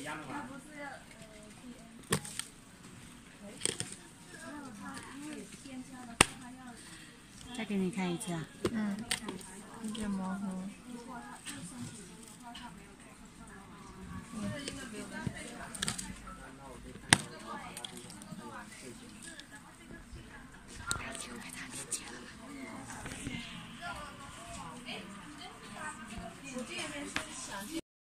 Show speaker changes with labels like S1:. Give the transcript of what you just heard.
S1: 再给你看一次啊。
S2: 有点模糊。